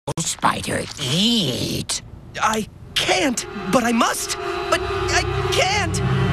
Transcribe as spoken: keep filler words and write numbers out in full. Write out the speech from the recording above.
Spider, eat. I can't, but I must. But I can't.